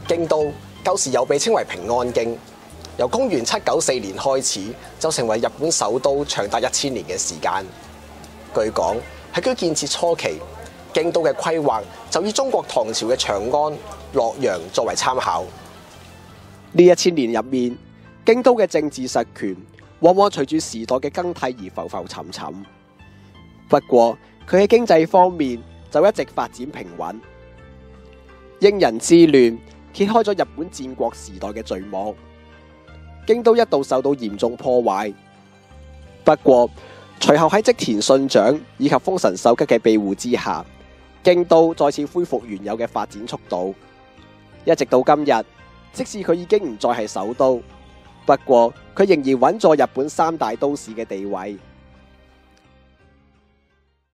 京都舊時又被稱為平安京，由公元794年開始就成為日本首都長達1000年嘅時間。據講喺佢建設初期，京都嘅規劃就以中國唐朝嘅長安、洛陽作為參考。呢1000年入面，京都嘅政治實權往往隨住時代嘅更替而浮浮沉沉。不過佢喺經濟方面就一直發展平穩。應仁之亂揭開咗日本戰國時代嘅序幕，京都一度受到嚴重破壞。不過隨後喺織田信長以及豐臣秀吉嘅庇護之下，京都再次恢復原有嘅發展速度。一直到今日，即使佢已經唔再係首都，不過佢仍然穩坐日本3大都市嘅地位。